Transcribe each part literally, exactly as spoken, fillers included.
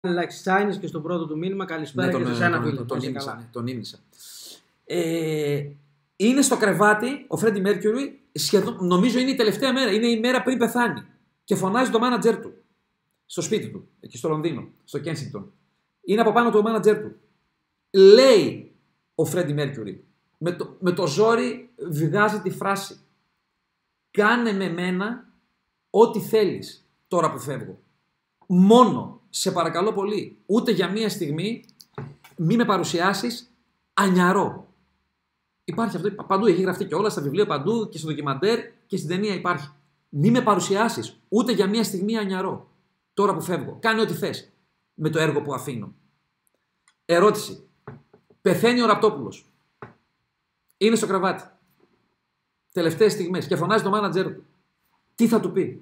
Λαξιτάνης και στο πρώτο του μήνυμα. Καλησπέρα, ναι, και τον, σε ένα τον, φίλο. τον, τον, τον, τον ήμισα. Ε, είναι στο κρεβάτι ο Φρέντι Μέρκιουρι, σχεδόν, νομίζω είναι η τελευταία μέρα, είναι η μέρα πριν πεθάνει. Και φωνάζει το μάνατζερ του. Στο σπίτι του, εκεί στο Λονδίνο, στο Κένσιγκτον. Είναι από πάνω του ο μάνατζερ του. Λέει ο Φρέντι Μέρκιουρι, με το, με το ζόρι βγάζει τη φράση. Κάνε με μένα ό,τι θέλεις τώρα που φεύγω. Μόνο, σε παρακαλώ πολύ, ούτε για μία στιγμή μη με παρουσιάσεις ανιαρό. Υπάρχει αυτό, παντού έχει γραφτεί και όλα στα βιβλία, παντού και στο ντοκιμαντέρ και στην ταινία υπάρχει. Μη με παρουσιάσεις ούτε για μία στιγμή ανιαρό. Τώρα που φεύγω. Κάνε ό,τι θες με το έργο που αφήνω. Ερώτηση. Πεθαίνει ο Ραπτόπουλος. Είναι στο κρεβάτι. Τελευταίες στιγμές και φωνάζει το μάνατζερ του. Τι θα του πει?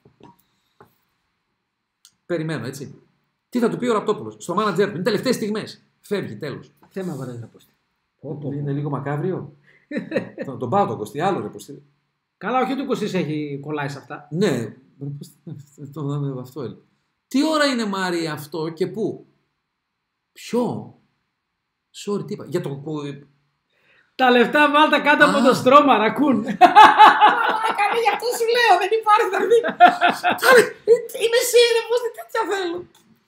Περιμένω, έτσι. Τι θα του πει ο Ραπτόπουλος στο μάνατζερ του? Είναι τελευταίες στιγμές. Φεύγει, τέλος. Θέμα βαρέζει να Κωστή. Είναι λίγο μακάβριο. τον, τον πάω τον Κωστή, άλλο ρε Κωστή. Καλά, όχι ότι ο Κωστής έχει κολλάει σε αυτά. Ναι, το δάμε αυτό έλεγε. Τι ώρα είναι Μάρη αυτό και πού? Ποιο? Sorry, τι είπα. Για το... Τα λεφτά βάλτα κάτω από το στρώμα, ρακούν. Καλή, γι' αυτό σου λέω, δεν υπάρχει δηλαδή. Είμαι εσύ, ρε, πώς τέτοια θέλω.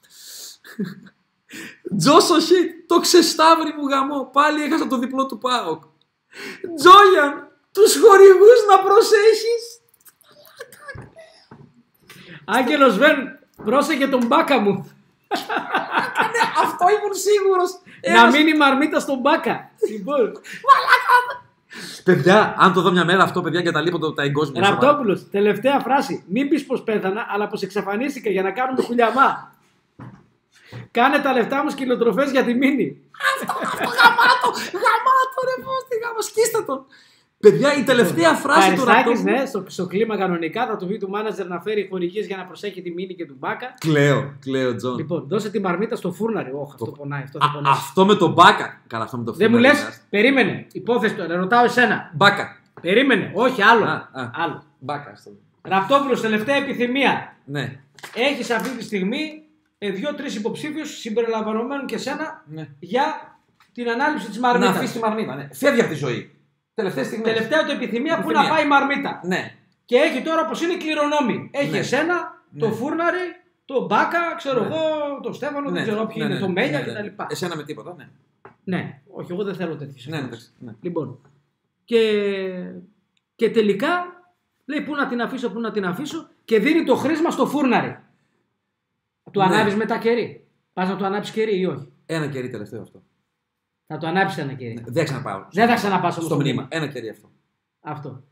Τζόσο Χιτ, το ξεσταύρι μου γαμό. Πάλι έχασα το διπλό του ΠΑΟΚ. Τζόγιαν, τους χορηγούς να προσέχεις. Άγγελος Βεν, πρόσεχε τον Μπάκα μου. Αυτό ήμουν σίγουρος. Να μείνει μαρμίτα στον Μπάκα. Λοιπόν. Παιδιά, αν το δω μια μέρα αυτό, παιδιά, εγκαταλείπω τα εγκόσμια. Ραπτόπουλος, τελευταία φράση. Μην πεις πως πέθανα, αλλά πως εξαφανίστηκα για να κάνουμε χουλιαμά. Κάνε τα λεφτά μου σκυλοτροφές για τη μήνυ. Αυτό, αυτό, γαμάτο, γαμάτο ρε, πώς τη γάμα, σκίστε τον. Παιδιά, η τελευταία φράση του Ραπτόπουλου. Ναι, στο, στο κλίμα κανονικά θα του πει του μάνατζερ να φέρει χορηγίες για να προσέχει τη μήνυ και του Μπάκα. Κλαίω, κλαίω, Τζον. Λοιπόν, δώσε τη μαρμίτα στο φούρναρι. Όχι, αυτό πονάει. Αυτό, Α, αυτό με τον Μπάκα. Καλά, αυτό με το φούρναρι. Δεν μου λες, περίμενε. Υπόθεση τώρα, ρωτάω εσένα. Μπάκα. Περίμενε, όχι άλλο. Α, α. άλλο. Μπάκα. Ραπτόπουλος, τελευταία επιθυμία. Ναι. Έχεις αυτή τη στιγμή δύο-τρεις υποψήφιους συμπεριλαμβανομένων και σένα ναι. για την ανάληψη της μαρμίτας. Να αφήσει τη μαρμίτα. Ναι. Φεύγει από τη ζωή. Τελευταία στιγμή. Τελευταία του επιθυμία, επιθυμία που να πάει η μαρμίτα. Ναι. Και έχει τώρα πως είναι κληρονόμοι. Έχει ναι. εσένα, ναι. το φούρναρι, το Μπάκα, ξέρω ναι. εγώ, το Στέφανο, ναι. δεν ξέρω ποιοι ναι, είναι, ναι, το Μέλια ναι, ναι, ναι. κτλ. Εσένα με τίποτα, ναι. Ναι, όχι, εγώ δεν θέλω τέτοιες. Ναι, ναι, ναι. Λοιπόν. Και, και τελικά λέει πού να την αφήσω, πού να την αφήσω και δίνει το χρήσμα στο φούρναρι. Του ναι. ανάβεις μετά κερί. Πας να του ανάψεις κερί ή όχι? Ένα κερί τελευταίο αυτό. Θα το ανάψεις ένα κερί. Ναι, δεν ξαναπάω. Δεν θα ξαναπάω στο, στο μνήμα. Ένα κερί αυτό. Αυτό.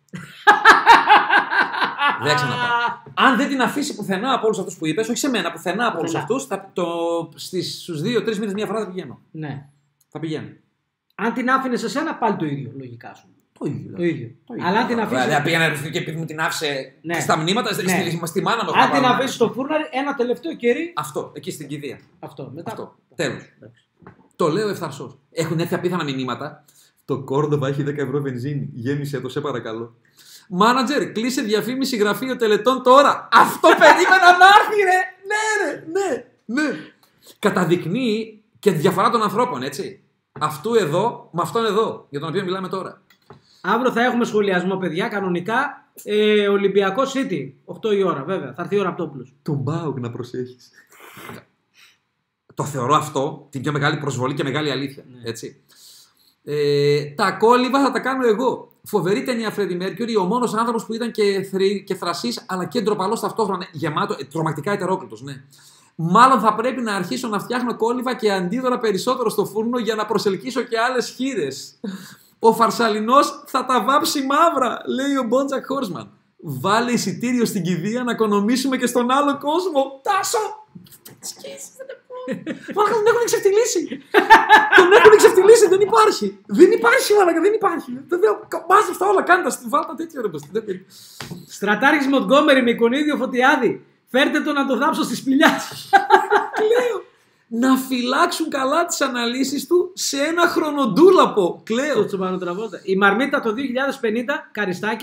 Δεν ξαναπάω. Αν δεν την αφήσει πουθενά από όλους αυτούς που είπες, όχι σε μένα, πουθενά από όλους αυτούς, στους δύο-τρεις μήνες μία φορά θα πηγαίνω. Ναι. Θα πηγαίνω. Αν την άφηνες εσένα, πάλι το ίδιο, λογικά σου. Το ίδιο. Το ίδιο. Το ίδιο. Αλλά αν την αφήσεις. Δηλαδή, πήγαινε και επειδή μου την άφησε ναι. στα μνήματα, ναι. στη, στη μάνα μου. Αν την αφήσεις στο φούρναρι, ένα τελευταίο κερί. Αυτό, εκεί στην κηδεία. Αυτό, μετά. Αυτό. Τέλος. Το λέω ευθαρσός. Έχουν έρθει απίθανα μηνύματα. Το Κόρντοβα έχει δέκα ευρώ βενζίνη. Γέμισε το, σε παρακαλώ. Μάνατζερ, κλείσε διαφήμιση γραφείο τελετών τώρα. Αυτό περίμενα να έρθει, ρε. Ναι, ρε, ναι, ναι. Καταδεικνύει και τη διαφορά των ανθρώπων, έτσι. Αυτού εδώ με αυτόν εδώ, για τον οποίο μιλάμε τώρα. Αύριο θα έχουμε σχολιασμό, παιδιά, κανονικά. Ε, Ολυμπιακό City, οκτώ η ώρα, βέβαια. Θα έρθει ο Ραπτόπουλος. Τον Μπάουκ να προσέχεις. Το θεωρώ αυτό την πιο μεγάλη προσβολή και μεγάλη αλήθεια. Ναι. Έτσι. Ε, τα κόλληβα θα τα κάνω εγώ. Φοβερή ταινία Φρέντι Μέρκιουρι, ο μόνος άνθρωπος που ήταν και, θρη, και θρασής αλλά και ντροπαλός ταυτόχρονα. Γεμάτο, ε, τρομακτικά ετερόκλητος, ναι. Μάλλον θα πρέπει να αρχίσω να φτιάχνω κόλληβα και αντίδωρα περισσότερο στο φούρνο για να προσελκύσω και άλλες χείρες. Ο Φαρσαλινός θα τα βάψει μαύρα, λέει ο Μπότζακ Χόρσμαν. Βάλε εισιτήριο στην κηδεία να οικονομήσουμε και στον άλλο κόσμο. Τάσο! Σκίσεις, δεν μάλακα, τον έχουν εξευτυλίσει. Τον έχουν εξευτυλίσει, δεν υπάρχει. Δεν υπάρχει, μάλακα, δεν υπάρχει. Μάζεψε τα όλα, κάντα στη βάλτα τέτοια ρε. Στρατάρχης Μοντγκόμερι με εικονίδιο Φωτιάδη. Φέρτε το να το δάψω στη σπηλιά. Κλαίω. Να φυλάξουν καλά τις αναλύσεις του σε ένα χρονοτούλαπο. Κλαίω. Η Μαρμίτα το δύο χιλιάδες πενήντα, Καριστάκης,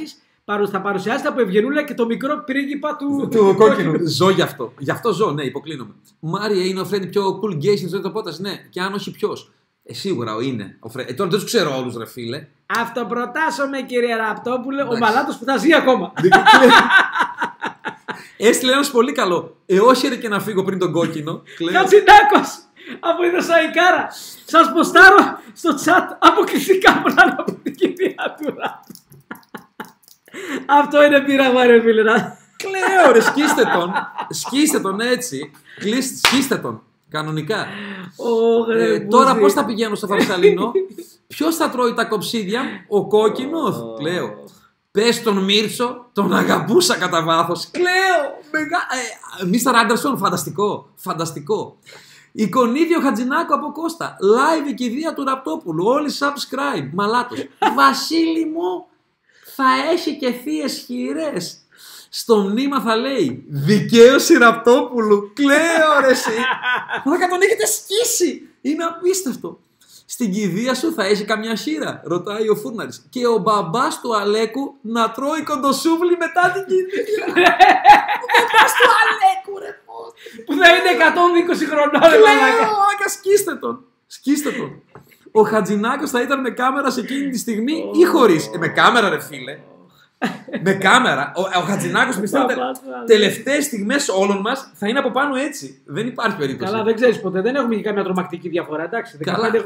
παρου, θα παρουσιάσετε από Ευγενούλα και το μικρό πρίγκιπα του, του κόκκινου. Ζω γι' αυτό. Γι' αυτό ζω, ναι, υποκλίνομαι. Μάρια είναι ο Φρέντι πιο cool gay στην ζωή του Πότας, ναι. Και αν όχι ποιο. Ε, σίγουρα ο είναι. Ο Φρέ... ε, τώρα δεν του ξέρω όλου, ρε φίλε. Αυτοπροτάσσομαι, κύριε Ραπτόπουλε, ο Μαλάτος που θα ζει ακόμα. Έστειλε ένα πολύ καλό. Ε, όχι ρε και να φύγω πριν τον κόκκινο. Κατσινάκος από η Δεσσαϊκάρα. Σας ποστάρω στο chat αποκλειστικά πράγματα από την κηδεία του Ραπ. Αυτό είναι πείραγμα, ρε φίλε. Κλαίω ρε, σκίστε τον. Σκίστε τον έτσι. Κλείστε, σκίστε τον. Κανονικά. Oh, ε, τώρα πώς θα πηγαίνω στο Θαρσαλίνο. Ποιος θα τρώει τα κοψίδια, ο κόκκινος. Oh. Κλαίω. Πες τον Μίρτσο, τον αγαπούσα κατά βάθος. Κλαίω. Μεγα... Ε, Μίστερ Άντερσον, φανταστικό. Φανταστικό. Εικονίδιο Χατζηνάκο από Κώστα. Live η κηδεία του Ραπτόπουλου. Όλοι subscribe. Μαλάτος. Βασίλη μου, θα έχει και θείες χειρές. Στο μνήμα θα λέει δικαίωση Ραπτόπουλου. Κλαίω ρε εσύ. Θα τον έχετε σκίσει. Είναι απίστευτο. Στην κηδεία σου θα έχει καμιά χείρα, ρωτάει ο Φούρναρης. Και ο μπαμπάς του Αλέκου να τρώει κοντοσούβλι μετά την κηδεία. Ο μπαμπάς του Αλέκου ρε πώς. Που θα είναι εκατόν είκοσι χρονών. Κλαίω, άκα σκίστε τον. Σκίστε τον. Ο Χατζηνάκος θα ήταν με κάμερα σε εκείνη τη στιγμή ή χωρίς. Ε, με κάμερα ρε φίλε. Με κάμερα. Ο, ο Χατζηνάκος πιστεύω τελευταίες στιγμές όλων μας θα είναι από πάνω έτσι. Δεν υπάρχει περίπτωση. Καλά, δεν ξέρεις ποτέ. Δεν έχουμε και καμία τρομακτική διαφορά. Εντάξει.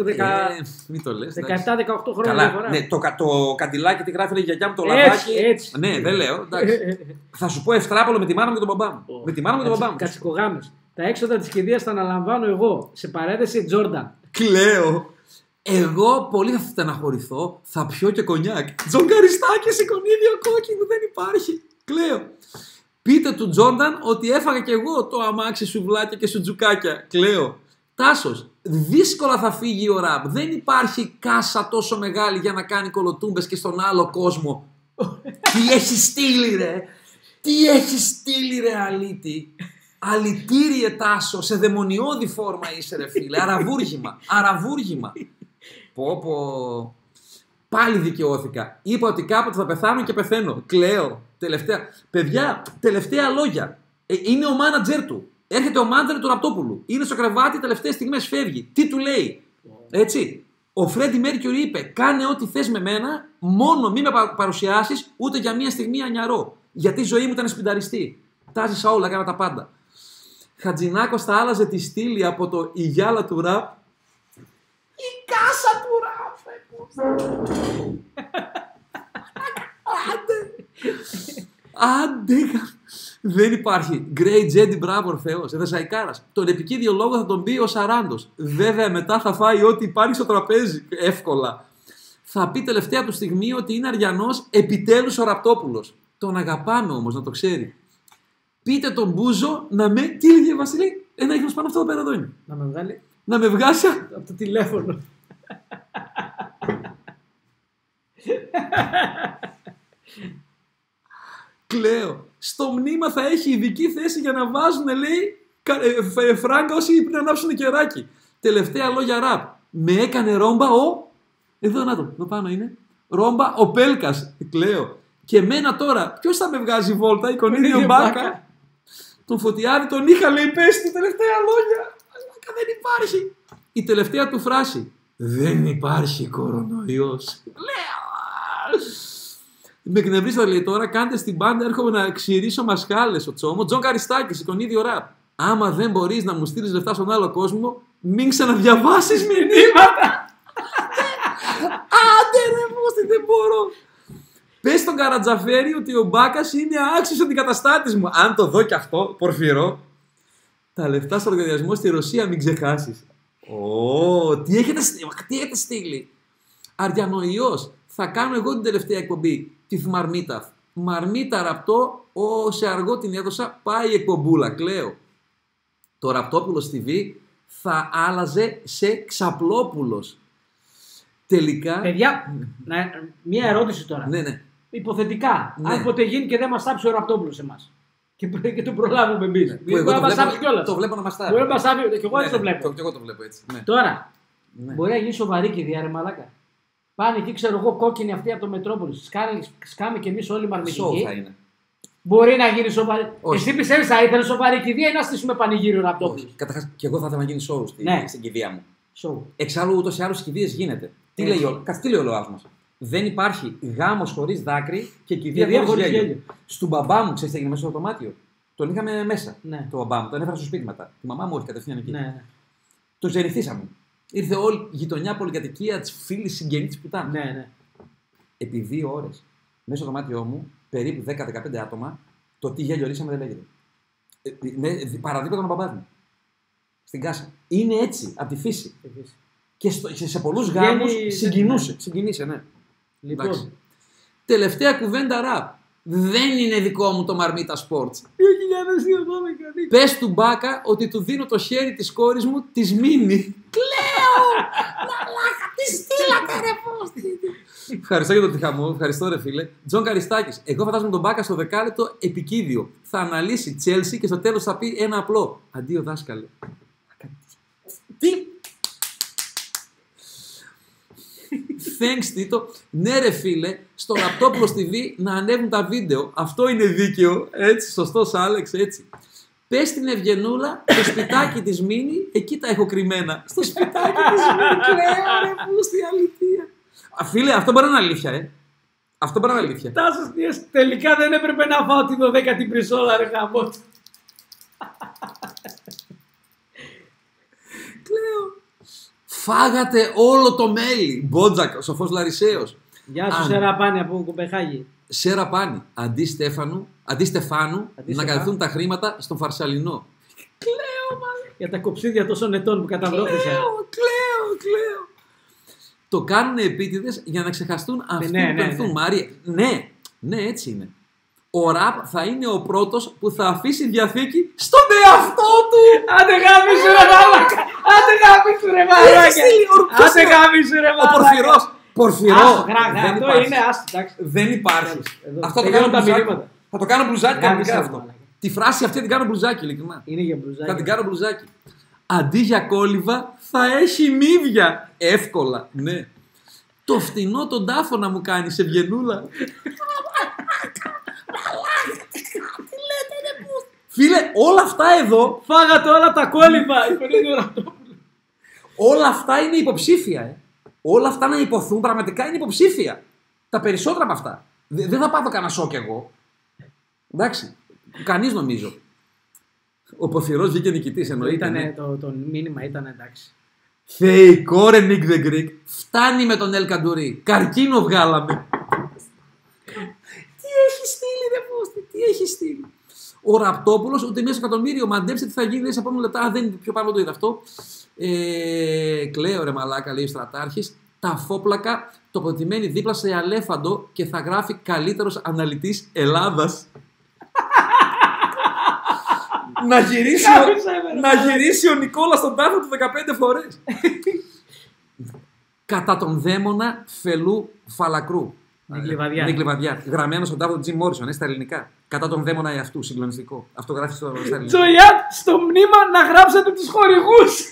δεκαεπτά δεκαοκτώ χρόνια διαφορά. Ναι, το, το καντιλάκι τι γράφει η γιαγιά μου το λαδάκι. Έτσι. Ναι, δεν λέω. Θα σου πω ευτράπολο με τη μάνα μου και τον μπαμπά μου. Oh. Με τη μάνα μου και τον μπαμπά μου. Κατσικογάμες. Τα έξοδα της κηδείας θα αναλαμβάνω εγώ. Σε παρένθεση Τζόρνταν. Κλαίω. Εγώ πολύ θα στεναχωρηθώ, θα πιω και κονιάκ. Τζογκαριστάκης, εικονίδιο κόκκινο, δεν υπάρχει. Κλαίω. Πείτε του Τζόρνταν ότι έφαγα κι εγώ το αμάξι σουβλάκια και σουτζουκάκια. Κλαίω. Τάσος, δύσκολα θα φύγει ο Ραπ. Δεν υπάρχει κάσα τόσο μεγάλη για να κάνει κολοτούμπες και στον άλλο κόσμο. Τι έχει στείλει ρε. Τι έχει στείλει ρε αλήτη. Αλητήριε Τάσο, σε δαιμονιώδη φόρμα είσαι ρε φίλε. Αραβούργημα. Αραβούργημα. Πω πω. Πάλι δικαιώθηκα. Είπα ότι κάποτε θα πεθάνω και πεθαίνω. Κλαίω. Τελευταία. Παιδιά, τελευταία λόγια. Ε, είναι ο μάνατζερ του. Έρχεται ο μάνατζερ του Ραπτόπουλου. Είναι στο κρεβάτι, τελευταίες στιγμές φεύγει. Τι του λέει. Έτσι. Ο Φρέντι Μέρκιουρι είπε: κάνε ό,τι θες με μένα, μόνο μη με παρουσιάσεις ούτε για μία στιγμή ανιαρό. Γιατί η ζωή μου ήταν σπινταριστή. Τα ζήσα όλα, έκανα τα πάντα. Χατζηνάκος θα άλλαζε τη στήλη από το η γυάλα του Ραπ. Η κάσα του Ραπ. Άντε. Άντε. Δεν υπάρχει. Great Jedi, μπράβο Ορφέος. Εδεσαϊκάρας. Τον επικίδιο λόγο θα τον πει ο Σαράντος. Βέβαια μετά θα φάει ό,τι υπάρχει στο τραπέζι. Εύκολα. Θα πει τελευταία του στιγμή ότι είναι αριανός επιτέλους ο Ραπτόπουλος. Τον αγαπάμε όμως, να το ξέρει. Πείτε τον Μπούζο να με. Τι έλεγε Βασίλη, ένα ίχνος πάνω αυτό εδώ πέρα εδώ είναι. Να με βγάλει. Να με βγάσει. Από το τηλέφωνο. Κλαίω. Στο μνήμα θα έχει ειδική θέση για να βάζουν, λέει, φράγκα όσοι πριν ανάψουν κεράκι. Τελευταία λόγια Ραπ. Με έκανε ρόμπα ο. Εδώ να το, εδώ πάνω είναι. Ρόμπα ο Πέλκας. Κλαίω. Και εμένα τώρα, ποιος θα με βγάζει βόλτα, η Κονίδιο Μπάκα. Τον Φωτιάδη τον είχα, λέει, πέσει τη τελευταία λόγια. Δεν υπάρχει. Η τελευταία του φράση. Δεν υπάρχει κορονοϊός. Με εκνευρίσατε, λέει, τώρα, κάντε στην πάντα, έρχομαι να ξηρίσω μασχάλες ο Τσόμο. Τζον Καριστάκης, η Κονίδιο Ραπ. Άμα δεν μπορείς να μου στείλεις λεφτά στον άλλο κόσμο, μην ξαναδιαβάσεις μηνύματα. Άντε ρε μόστι, δεν μπορώ. Πες στον Καρατζαφέρη ότι ο Μπάκας είναι άξιος αντικαταστάτης μου. Αν το δω κι αυτό, Πορφυρό, τα λεφτά στο λογαριασμό στη Ρωσία μην ξεχάσεις. Ω, τι έχετε, τι έχετε στείλει. Αριανοϊός. Θα κάνω εγώ την τελευταία εκπομπή. Τη Μαρμίτα. Μαρμίτα Ραπτό, ο, σε αργό την έδωσα, πάει εκπομπούλα. Κλαίω. Το Ραπτόπουλος τι βι θα άλλαζε σε Ξαπλόπουλος. Τελικά. Παιδιά, να, μία ερώτηση τώρα. Ναι, ναι. Υποθετικά, Ναι. αν ποτέ γίνει και δεν μας τάψει ο Ραπτόπουλος εμάς. Και, και το προλάβουμε εμείς. Που εγώ το βλέπω, το βλέπω να μας τάψει. Μπορεί να μας τάψει, και εγώ ναι, έτσι το βλέπω. Και εγώ το βλέπω έτσι. Ναι. Τώρα, Ναι. μπορεί να γίνει σοβαρή κηδεία, ρε μαλάκα. Πάνε εκεί, ξέρω εγώ, κόκκινοι αυτοί από το Μετρόπολη. Σκάμε κι εμεί όλοι Σοου θα μαρμητικοί. είναι. Μπορεί να γίνει σοβαρή. Όχι. Εσύ πιστεύει θα ήθελε σοβαρή κηδεία ή να στήσουμε πανηγύριο από το Όχι. Καταρχάς, και εγώ θα ήθελα να γίνει σοου στη, Ναι. στην κηδεία μου. Σοου. Εξάλλου, ούτως ή άλλως στις κηδείες γίνεται. Τι Έτσι. λέει, ο- κάτσε, τι λέει ο ΛΟΑΔ μας. Δεν υπάρχει γάμος χωρίς δάκρυ και κηδεία Κηδεία χωρίς χωρίς γέλιο. γέλιο. Στον μπαμπά μου, ξέρεις τι έγινε μέσα στο δωμάτιο. Τον είχαμε μέσα. Ναι. Το μπαμπά μου, τον έφερα στο σπίτι μετά. Τη μαμά μου όχι κατευθείαν εκεί. Ναι, ναι. Το ζενηθήσαμε. Ήρθε όλη η γειτονιά, πολυκατοικία, τη φίλη συγγενή τη πουτάνα. ναι, ναι. Επί δύο ώρε μέσα στο δωμάτιό μου, περίπου δέκα με δεκαπέντε άτομα, το τι γέλιο ορίσαμε δεν λέγεται. Ε, ναι, παραδίπλα τον μπαμπά μου. Στην κάσα. Είναι έτσι, από τη φύση. Επίσης. Και, στο, και σε πολλού Βγαίνει- γάμου συγκινούσε. Συγκινήσε, ναι. Λοιπόν, Εντάξει. Τελευταία κουβέντα ραπ. Δεν είναι δικό μου το Μαρμίτα Sports. δύο χιλιάδες δύο πάμε καλή. Πες του Μπάκα ότι του δίνω το χέρι της κόρης μου της Μίνι. Κλαίω! Μαλάκα, τι στείλατε ρε πόστη. Ευχαριστώ για το τυχαμό, ευχαριστώ ρε φίλε. Τζον Καριστάκης, εγώ φαντάζομαι τον Μπάκα στο δεκάλεπτο επικίδιο. Θα αναλύσει Chelsea και στο τέλος θα πει ένα απλό. Αντίο δάσκαλε. Τι! Thanks, Τίτο. Ναι, ρε φίλε, στο Ραπτόπουλος τι βι να ανέβουν τα βίντεο. Αυτό είναι δίκαιο. Έτσι, σωστός Άλεξ, έτσι. Πες στην Ευγενούλα, το σπιτάκι της Μίνι, εκεί τα έχω κρυμμένα. Στο σπιτάκι της Μίνι, κλαίω, ρε πούστη, αλήθεια. Α, φίλε, αυτό μπορεί να είναι αλήθεια, ε. Αυτό μπορεί να είναι αλήθεια. Τάσος Τίας, τελικά δεν έπρεπε να φάω την δωδέκατη πρισόλα ρε γαμότ. Κλαίω. Φάγατε όλο το μέλι. Μπότζακ, ο σοφός Λαρισαίος. Γεια σου Αν- Σεραπάνη από Κοπεχάγη. Σέρα Πάνη, αντί Στέφανου, αντί Στεφάνου, Αντί να Στεφάνου. καθούν τα χρήματα στον Φαρσαλινό. Για τα κοψίδια τόσων ετών που καταβρώθησαν. Κλαίω, κλαίω, κλαίω. Το κάνουν επίτηδες για να ξεχαστούν αυτοί ναι, που ναι, πενθούν. ναι. Μάρια, ναι, ναι, έτσι είναι. Ο ραπ θα είναι ο πρώτος που θα αφήσει διαθήκη στον εαυτό του. Άντε γάμισου ρε μαλάκα. Άντε γάμισου ρε μαλάκα. στείλει ο- ποιος Άντε είναι? γάμισου ρε Ο μαλάκα. Πορφυρός. Πορφυρό. Άστο, γράγκα, Δεν αυτό υπάρχει. είναι άστο, εντάξει. Δεν υπάρχει. Εδώ. Αυτό το Τελειώνουν κάνω τα μπλουζάκι. μηνύματα. Θα το κάνω μπλουζάκι Γάμισε, κανονικά ρε αυτό. μαλάκα. Τη φράση αυτή την κάνω μπλουζάκι, ειλικρινά. Είναι για Θα την μπλουζάκι. κάνω μπλουζάκι. Αντί για κόλληβα θα έχει μύδια. Εύκολα, ναι. Το φτηνό τον τάφο να μου κάνει σε βγενούλα. Φίλε, όλα αυτά εδώ, Φάγατε όλα τα κόλληβα. η Κωνίδη Ραπτόπουλου. όλα αυτά είναι υποψήφια. Ε. Όλα αυτά να υποθούν πραγματικά είναι υποψήφια. Τα περισσότερα από αυτά. Δε- δεν θα πάθω κανένα σοκ εγώ. Εντάξει. Κανείς νομίζω. Ο Πορφυρός βγήκε νικητής, εννοείται. ναι. Ήτανε, το, το μήνυμα ήταν εντάξει. Θεϊκό ρε Νίκ the Greek. Φτάνει με τον Ελ Καντουρί. Καρκίνο βγάλαμε. Τι έχει στείλει ρε Πούστη, τι έχει στείλει. Ο Ραπτόπουλος ούτε μέσα στο εκατομμύριο. Μαντέψτε τι θα γίνει μέσα σε επόμενα λεπτά. Α, δεν είναι πιο πάνω το είδε αυτό. Ε, κλαίω ρε μαλάκα, λέει ο στρατάρχης. Τα φόπλακα τοποθετημένοι δίπλα σε αλέφαντο και θα γράφει καλύτερος αναλυτής Ελλάδας. να, γυρίσει ο, Κάπισε με, ρε, να γυρίσει ο Νικόλας στον τάφο του δεκαπέντε φορές. Κατά τον δαίμονα Φελού Φαλακρού. Νικλιβαδιά. Νικλιβαδιά. Γραμμένο στον τάφο του Τζιμ Μόρισον, ε, στα ελληνικά. Κατά τον δαίμονα εαυτού, συγκλονιστικό. Αυτό γράφει στο, στα ελληνικά. Τζοϊάτ, στο μνήμα να γράψετε τους χορηγούς.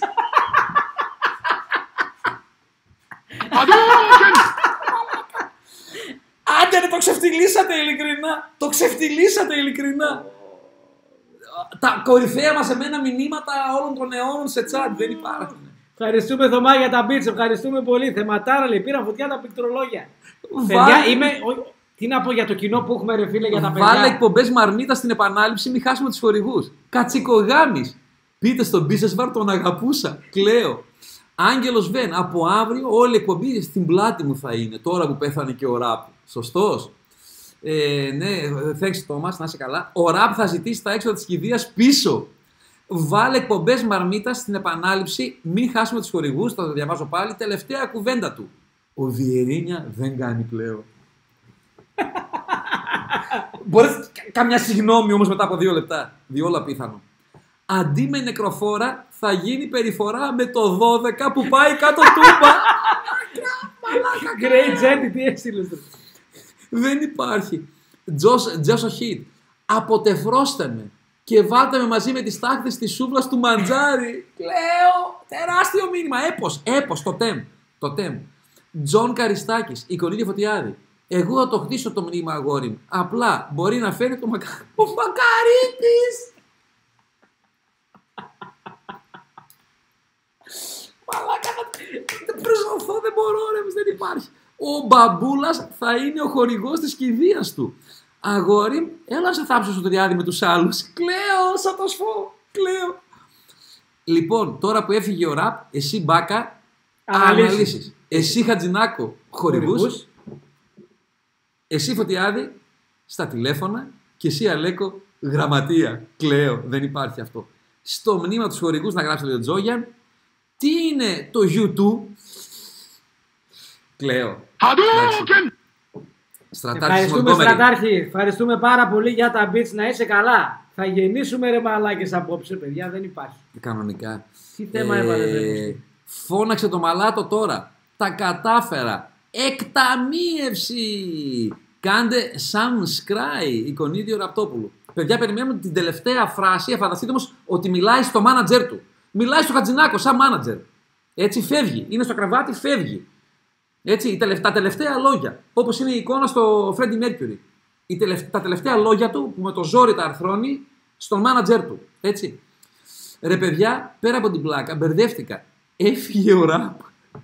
Άντε ρε, το ξεφτυλίσατε ειλικρινά. Το ξεφτυλίσατε ειλικρινά. Τα κορυφαία μαζεμένα μηνύματα όλων των αιώνων σε chat δεν υπάρχουν. Ευχαριστούμε Θωμά για τα beats, ευχαριστούμε πολύ. Θεματάρα λέει, πήραν φωτιά τα πληκτρολόγια. Παιδιά, Βάλε- είμαι... ο- Τι να πω για το κοινό που έχουμε ρε φίλε για τα παιδιά. Βάλε εκπομπές Μαρμίτα στην επανάληψη, μην χάσουμε τους χορηγούς. Κατσικογάμις. Πείτε στον Μπίσεσβαρ τον αγαπούσα. Κλαίω. Άγγελος Βεν. Από αύριο όλη η εκπομπή στην πλάτη μου θα είναι. Τώρα που πέθανε και ο ραπ. Σωστός. Ε, ναι, thanks Thomas, να είσαι καλά. Ο ραπ θα ζητήσει τα έξοδα της κηδείας πίσω. Βάλε εκπομπές Μαρμίτα στην επανάληψη, μην χάσουμε τους χορηγούς. Θα το διαβάζω πάλι. Τελευταία κουβέντα του. Ο Βιερίνια δεν κάνει πλέον. Μπορείς κα- καμιά συγγνώμη όμως μετά από δύο λεπτά. Διόλου απίθανο. Αντί με νεκροφόρα θα γίνει περιφορά με το δώδεκα που πάει κάτω τούμπα. Great Jetty, τι έστειλες ρε. Δεν υπάρχει. Τζόσο Χιτ. Αποτεφρώστε με και βάλτε με μαζί με τις τάχτες της σούβλας του μαντζάρι. Κλαίω. Τεράστιο μήνυμα. Έπος. Έπος. Το τεμ. Το τεμ. Τζον Καριστάκης, Εικονίδη Φωτιάδη. Εγώ θα το χτίσω το μνήμα, αγόρι μου. Απλά μπορεί να φέρει το Μακα... Ο Μακαρίτης! Μαλάκα, δεν προσπαθώ, δεν μπορώ, ρε, δεν υπάρχει. Ο Μπαμπούλας θα είναι ο χορηγός της κηδείας του. Αγόρι, έλα σε θάψω στο τριάδι με τους άλλους. Κλαίω, σαν το σφό, κλαίω. Λοιπόν, τώρα που έφυγε ο ραπ, εσύ Μπάκα, αναλύσεις. Εσύ Χατζηνάκο, χορηγούς. χορηγούς. Εσύ Φωτιάδη, στα τηλέφωνα. Και εσύ Αλέκο, γραμματεία. Κλαίω, δεν υπάρχει αυτό. Στο μνήμα τους χορηγούς να γράψετε τον Τζόγιαν. Τι είναι το YouTube. Κλαίω. Ευχαριστούμε Στρατάρχη, ευχαριστούμε πάρα πολύ για τα beats, να είσαι καλά. Θα γεννήσουμε ρε μαλάκες απόψε, παιδιά, δεν υπάρχει. Κανονικά. Τι θέμα ε, έβαλε. Φώναξε το μαλάτο τώρα. Τα κατάφερα. Εκταμίευση. Κάντε subscribe. Εικονίδιο Ραπτόπουλου. Παιδιά, περιμένουμε την τελευταία φράση. Φανταστείτε όμως ότι μιλάει στο μάνατζερ του. Μιλάει στο Χατζηνάκο σαν μάνατζερ. Έτσι φεύγει. Είναι στο κρεβάτι, φεύγει. Έτσι, τα τελευταία λόγια. Όπως είναι η εικόνα στο Freddie Mercury. Η τελευ... Τα τελευταία λόγια του που με το ζόρι τα αρθρώνει στον μάνατζερ του. Έτσι. Ρε παιδιά, πέρα από την πλάκα, μπερδεύτηκα. Έφυγε ο ραπ.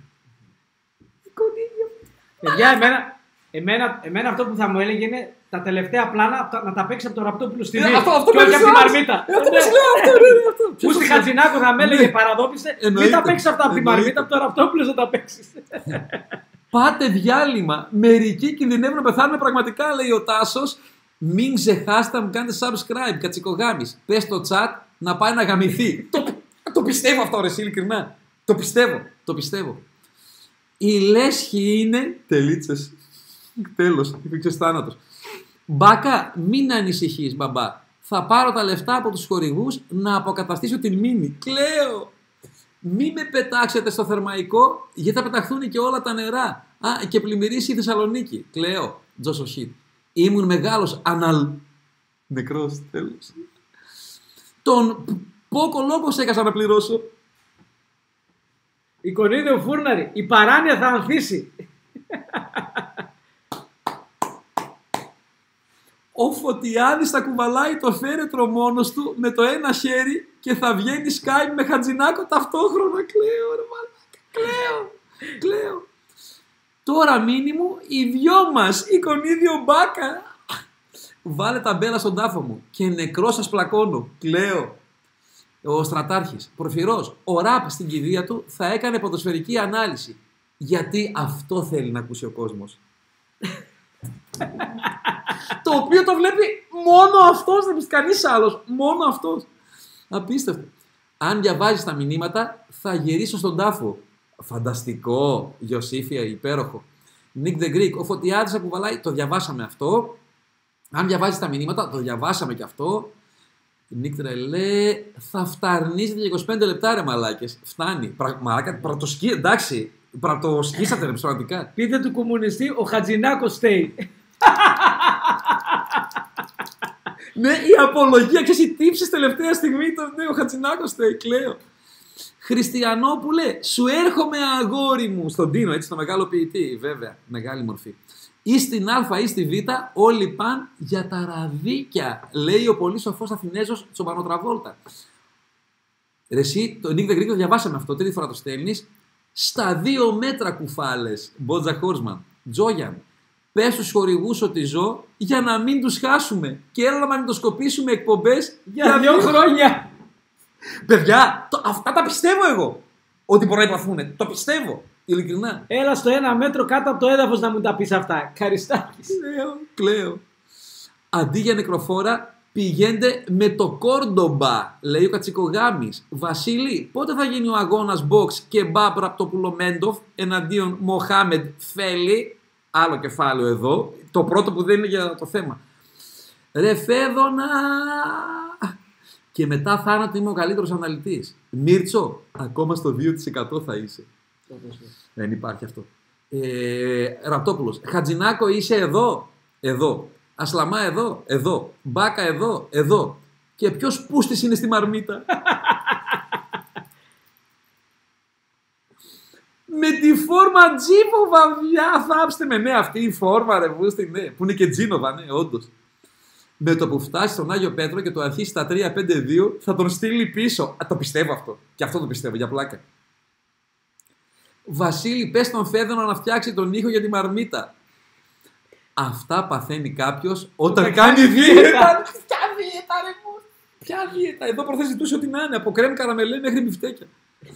Παιδιά, εμένα, εμένα, εμένα αυτό που θα μου έλεγε είναι τα τελευταία πλάνα να τα παίξει από το Ραπτόπουλο στη Β' αυτό, αυτό και όχι από την Μαρμίτα. Πού στη Χατζηνάκο θα με έλεγε παραδόπισε, μην τα παίξει αυτά από την Μαρμίτα, από το Ραπτόπουλο θα τα παίξει. Πάτε διάλειμμα. Μερικοί κινδυνεύουν να πεθάνουν πραγματικά, λέει ο Τάσος. Μην ξεχάσετε να μου κάνετε subscribe, κατσικογάμις. Πες στο chat να πάει να γαμηθεί. το, το πιστεύω αυτό, ρε, ειλικρινά. Το πιστεύω, το πιστεύω. Η λέσχη είναι. Τελίτσες. Τέλος, υπήρξες θάνατος. Μπάκα, μην ανησυχείς, μπαμπά. Θα πάρω τα λεφτά από τους χορηγούς να αποκαταστήσω την μήνυ. Κλαίω. Μη με πετάξετε στο θερμαϊκό, γιατί θα πεταχθούν και όλα τα νερά. Α, και πλημμυρίσει η Θεσσαλονίκη. Κλαίω, Τζόσο Χιτ. Ήμουν μεγάλος αναλ. Νεκρός, τέλος. Τον πόκο λόγος έκασα να πληρώσω. Εικονίδιο Φούρναρη, η παράνοια θα ανθίσει. Ο Φωτιάδης θα κουβαλάει το φέρετρο μόνος του με το ένα χέρι και θα βγαίνει Skype με Χατζηνάκο ταυτόχρονα. Κλαίω, ρε μαλάκα. Κλαίω. Κλαίω. Τώρα μήνυμου οι δυο μας, Εικονίδιο Μπάκα. Βάλε τα μπέλα στον τάφο μου και νεκρό σας πλακώνω. Κλαίω. Ο Στρατάρχης, Πορφυρός, ο ραπ στην κηδεία του θα έκανε ποδοσφαιρική ανάλυση. Γιατί αυτό θέλει να ακούσει ο κόσμος. Το οποίο το βλέπει μόνο αυτός, δεν πει κανείς άλλος. Μόνο αυτός. Απίστευτο. Αν διαβάζεις τα μηνύματα, θα γυρίσω στον τάφο. Φανταστικό. Γιωσήφια, υπέροχο. Nick the Greek. Ο Φωτιάδης θα κουβαλάει. Το διαβάσαμε αυτό. Αν διαβάζεις τα μηνύματα, το διαβάσαμε και αυτό. Νίκ Τρελέ. Θα φταρνίζετε για είκοσι πέντε λεπτά, ρε μαλάκες. Φτάνει. Πρα, μαλάκα, πρατοσκι... εντάξει. Πρατοσκίσατε, ρε, πραγματικά. Πείτε του κομμουνιστή, ο Χατζηνάκος στέει. Ναι, η απολογία και εσύ τύψεις τελευταία στιγμή. Το, ναι, ο Χατζηνάκος στέει, κλαίω. Χριστιανόπουλε, σου έρχομαι αγόρι μου. Στον Τίνο, έτσι, το μεγάλο ποιητή, βέβαια. Μεγάλη μορφή. Ή στην Α ή στη Β, όλοι παν για τα ραδίκια. Λέει ο πολύ σοφός Αθηνέζος Τσομπανοτραβόλτα. Ρε εσύ, το Nick the Greek το διαβάσαμε αυτό, τρίτη φορά το στέλνεις. Στα δύο μέτρα κουφάλες, Μπότζα Χόρσμαν, Τζόγιαν. Πες στους χορηγούς ότι ζω για να μην τους χάσουμε. Και έλα να μαγνητοσκοπήσουμε εκπομπές για, για δύο χρόνια. Παιδιά, το, αυτά τα πιστεύω εγώ. Ότι μπορεί να υπαρχούν. Το πιστεύω. Ειλικρινά. Έλα στο ένα μέτρο κάτω από το έδαφος να μου τα πεις αυτά. Καριστάκης. Κλαίω, κλαίω. Αντί για νεκροφόρα, πηγαίνετε με το Κόρντομπα, λέει ο Κατσικογάμης. Βασίλη, πότε θα γίνει ο αγώνας box και μπαμπ Ραπτοπουλομέντοφ εναντίον Μοχάμεντ Φέλη. Άλλο κεφάλαιο εδώ. Το πρώτο που δεν είναι για το θέμα. Ρε Φέδωνα. Και μετά θάνατο είμαι ο καλύτερος αναλυτής. Μίρτσο, ακόμα στο δύο τοις εκατό θα είσαι. Δεν υπάρχει αυτό. Ε, Ραπτόπουλος, Χατζηνάκο είσαι εδώ. Εδώ. Ασλαμά εδώ. Εδώ. Μπάκα εδώ. Εδώ. Και ποιος πούστης είναι στη Μαρμίτα. Με τη φόρμα Τζίμοβα, βιά, θάψτε με. Ναι, αυτή η φόρμα, ρε βούστη, ναι. Που είναι και Τζίνοβα, ναι, όντως. Με το που φτάσει στον Άγιο Πέτρο και το αρχίσει στα τρία πέντε δύο, θα τον στείλει πίσω. Α, το πιστεύω αυτό. Και αυτό το πιστεύω, για πλάκα. Βασίλη, πες τον Φέδωνο να φτιάξει τον ήχο για τη μαρμίτα. Αυτά παθαίνει κάποιος όταν κάνει δίαιτα. Ποια δίαιτα, ρε μου. Ποια δίαιτα. Εδώ προθέσει ζητούσε ό,τι να είναι. Από κρέμ καραμελέ μέχρι μπιφτέκια.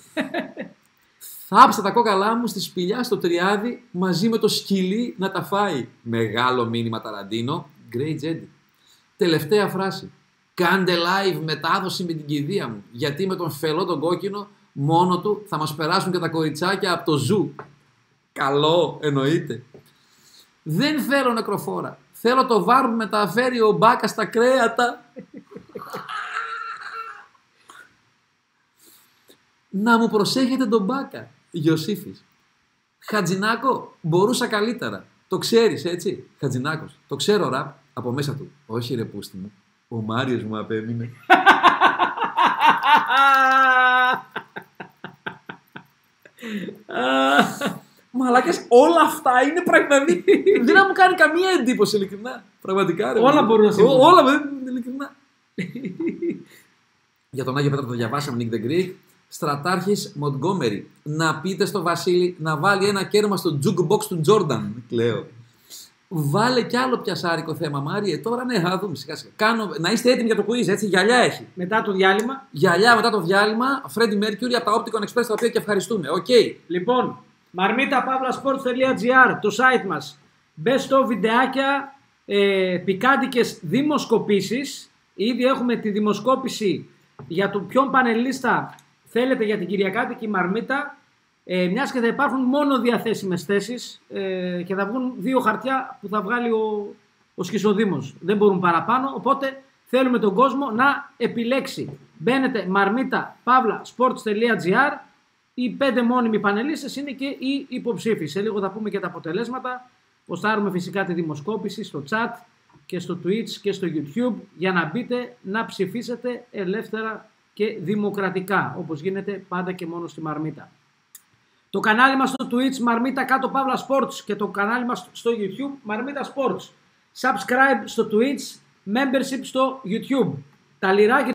Θάψα τα κόκαλά μου στη σπηλιά στο τριάδι μαζί με το σκυλί να τα φάει. Μεγάλο μήνυμα Ταραντίνο. Great Jedi. Τελευταία φράση. Κάντε live μετάδοση με την κηδεία μου. Γιατί με τον φελό τον κόκκινο μόνο του θα μας περάσουν και τα κοριτσάκια από το ζου. Καλό, εννοείται. Δεν θέλω νεκροφόρα. Θέλω το βάρ που μεταφέρει ο Μπάκα στα κρέατα. Να μου προσέχετε τον Μπάκα. Γιωσήφης. Χατζινάκο, μπορούσα καλύτερα. Το ξέρεις, έτσι. Χατζινάκος. Το ξέρω, ραπ. Από μέσα του. Όχι, ρε πούστη μου. Ο Μάριος μου απέμεινε. Μαλάκες, όλα αυτά είναι πραγματικά. Δεν θα μου κάνει καμία εντύπωση, ειλικρινά. Πραγματικά, ρε. Όλα μπορούν να συμβούν. Όλα, ειλικρινά. Για τον Άγιο Πέτρο το διαβάσαμε, Nick the Greek. Στρατάρχης Montgomery. Να πείτε στο Βασίλη να βάλει ένα κέρμα στο jukebox του Τζόρνταν. Κλαίω. Βάλε κι άλλο πιασάρικο θέμα, Μάριε. Τώρα ναι, θα δούμε σιγά σιγά. Κάνω... Να είστε έτοιμοι για το quiz, έτσι. Γυαλιά έχει. Μετά το διάλειμμα. Γυαλιά μετά το διάλειμμα. Freddie Mercury από τα Opticon Express, τα οποία και ευχαριστούμε. Οκ. Okay. Λοιπόν, μαρμίτα παύλα sports τελεία gr, το site μας. Μπες στο βιντεάκια, ε, πικάντικες δημοσκοπήσεις. Ήδη έχουμε τη δημοσκόπηση για το ποιον πανελίστα θέλετε για την Κυριακάτικη μαρμίτα. Ε, μιας και θα υπάρχουν μόνο διαθέσιμες θέσεις ε, και θα βγουν δύο χαρτιά που θα βγάλει ο, ο Σχισοδήμος. Δεν μπορούν παραπάνω, οπότε θέλουμε τον κόσμο να επιλέξει. Μπαίνετε μαρμίτα παύλα sports τελεία gr. Οι πέντε μόνιμοι πανελίστες είναι και οι υποψήφοι. Σε λίγο θα πούμε και τα αποτελέσματα. Ποστάρουμε φυσικά τη δημοσκόπηση στο chat και στο Twitch και στο YouTube για να μπείτε να ψηφίσετε ελεύθερα και δημοκρατικά, όπως γίνεται πάντα και μόνο στη μαρμίτα. Το κανάλι μας στο Twitch Μαρμίτα κάτω παύλα Sports και το κανάλι μας στο YouTube Μαρμίτα Sports. Subscribe στο Twitch, membership στο YouTube. Τα λιράκια